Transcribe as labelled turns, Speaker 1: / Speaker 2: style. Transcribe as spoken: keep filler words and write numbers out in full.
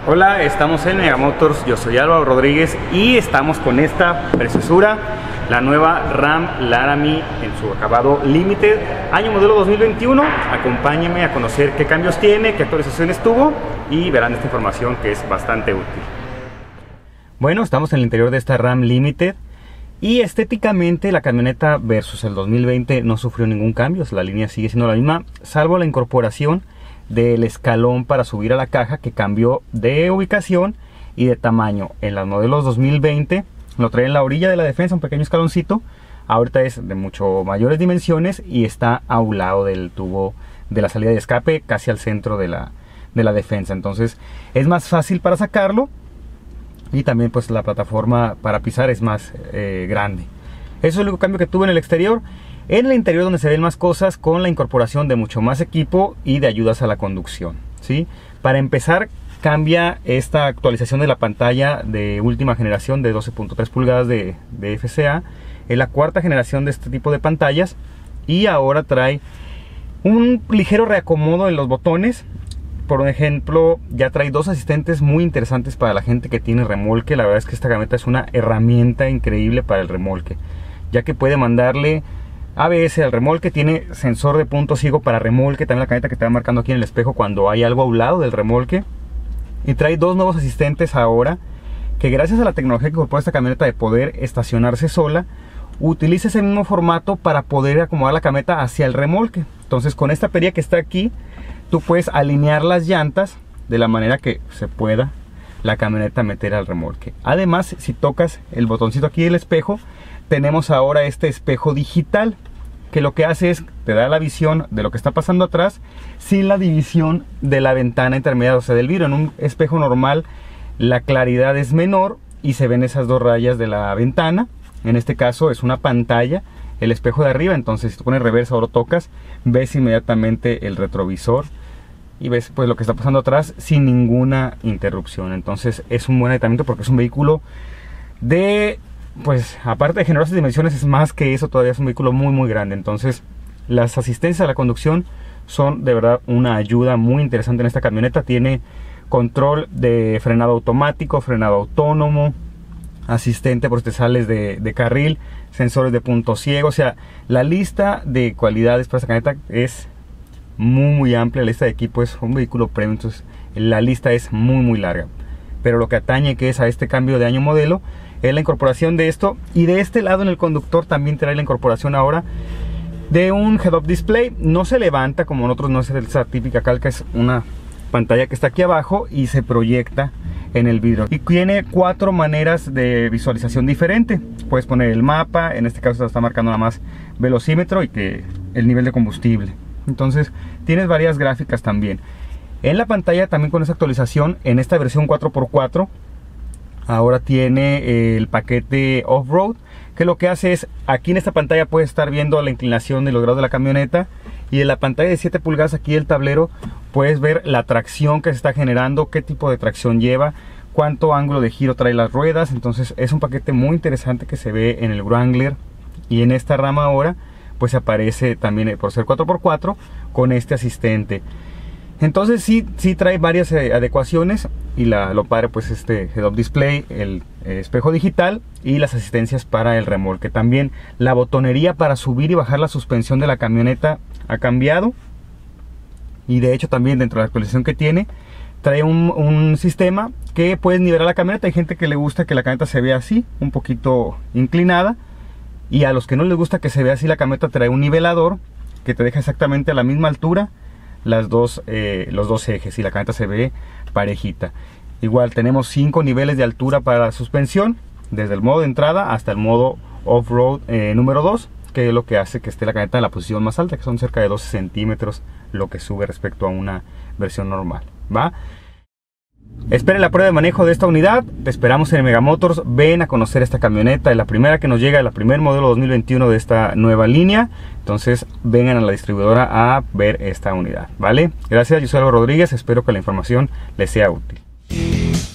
Speaker 1: Hola, estamos en Megamotors, yo soy Álvaro Rodríguez y estamos con esta preciosura, la nueva Ram Laramie en su acabado Limited, año modelo dos mil veintiuno. Acompáñenme a conocer qué cambios tiene, qué actualizaciones tuvo y verán esta información que es bastante útil. Bueno, estamos en el interior de esta Ram Limited y estéticamente la camioneta versus el dos mil veinte no sufrió ningún cambio, la línea sigue siendo la misma, salvo la incorporación del escalón para subir a la caja, que cambió de ubicación y de tamaño. En los modelos dos mil veinte lo trae en la orilla de la defensa, un pequeño escaloncito. Ahorita es de mucho mayores dimensiones y está a un lado del tubo de la salida de escape, casi al centro de la, de la defensa. Entonces es más fácil para sacarlo y también pues la plataforma para pisar es más eh, grande. Eso es el único cambio que tuve en el exterior. En el interior, donde se ven más cosas, con la incorporación de mucho más equipo y de ayudas a la conducción, ¿sí? Para empezar, cambia esta actualización de la pantalla de última generación de doce punto tres pulgadas de, de F C A. Es la cuarta generación de este tipo de pantallas y ahora trae un ligero reacomodo en los botones. Por ejemplo, ya trae dos asistentes muy interesantes para la gente que tiene remolque. La verdad es que esta camioneta es una herramienta increíble para el remolque, ya que puede mandarle A B S al remolque, tiene sensor de punto ciego para remolque, también la camioneta que te va marcando aquí en el espejo cuando hay algo a un lado del remolque. Y trae dos nuevos asistentes ahora, que gracias a la tecnología que incorpora esta camioneta de poder estacionarse sola, utiliza ese mismo formato para poder acomodar la camioneta hacia el remolque. Entonces con esta perilla que está aquí, tú puedes alinear las llantas de la manera que se pueda la camioneta meter al remolque. Además, si tocas el botoncito aquí del espejo, tenemos ahora este espejo digital, que lo que hace es te da la visión de lo que está pasando atrás sin la división de la ventana intermedia, o sea, del vidrio. En un espejo normal la claridad es menor y se ven esas dos rayas de la ventana. En este caso es una pantalla, el espejo de arriba, entonces si tú pones reversa o lo tocas, ves inmediatamente el retrovisor y ves pues lo que está pasando atrás sin ninguna interrupción. Entonces es un buen aditamento porque es un vehículo de, pues aparte de generosas dimensiones, es más que eso, todavía es un vehículo muy muy grande. Entonces las asistencias a la conducción son de verdad una ayuda muy interesante en esta camioneta. Tiene control de frenado automático, frenado autónomo, asistente por si te sales de, de carril, sensores de punto ciego. O sea, la lista de cualidades para esta camioneta es muy muy amplia. La lista de equipo es un vehículo premium, entonces la lista es muy muy larga. Pero lo que atañe que es a este cambio de año modelo es la incorporación de esto. Y de este lado en el conductor también trae la incorporación ahora de un head-up display. No se levanta como en otros, no es esa típica calca, es una pantalla que está aquí abajo y se proyecta en el vidrio. Y tiene cuatro maneras de visualización diferente. Puedes poner el mapa, en este caso te está marcando nada más velocímetro y que el nivel de combustible. Entonces tienes varias gráficas también. En la pantalla también con esa actualización, en esta versión cuatro por cuatro, ahora tiene el paquete off-road, que lo que hace es, aquí en esta pantalla puedes estar viendo la inclinación de los grados de la camioneta, y en la pantalla de siete pulgadas aquí del tablero puedes ver la tracción que se está generando, qué tipo de tracción lleva, cuánto ángulo de giro trae las ruedas. Entonces es un paquete muy interesante que se ve en el Wrangler, y en esta rama ahora pues aparece también, por ser cuatro por cuatro, con este asistente. Entonces sí, sí trae varias eh, adecuaciones, y la, lo padre pues este head-up display, el eh, espejo digital y las asistencias para el remolque. También la botonería para subir y bajar la suspensión de la camioneta ha cambiado, y de hecho también dentro de la actualización que tiene trae un, un sistema que puedes nivelar la camioneta. Hay gente que le gusta que la camioneta se vea así, un poquito inclinada, y a los que no les gusta que se vea así la camioneta trae un nivelador que te deja exactamente a la misma altura las dos, eh, los dos ejes, y la camioneta se ve parejita. Igual tenemos cinco niveles de altura para la suspensión, desde el modo de entrada hasta el modo off-road eh, número dos, que es lo que hace que esté la camioneta en la posición más alta, que son cerca de doce centímetros lo que sube respecto a una versión normal, ¿va? Esperen la prueba de manejo de esta unidad. Te esperamos en Megamotors. Ven a conocer esta camioneta, es la primera que nos llega, la primer modelo dos mil veintiuno de esta nueva línea. Entonces vengan a la distribuidora a ver esta unidad, ¿vale? Gracias, yo soy Álvaro Rodríguez, espero que la información les sea útil.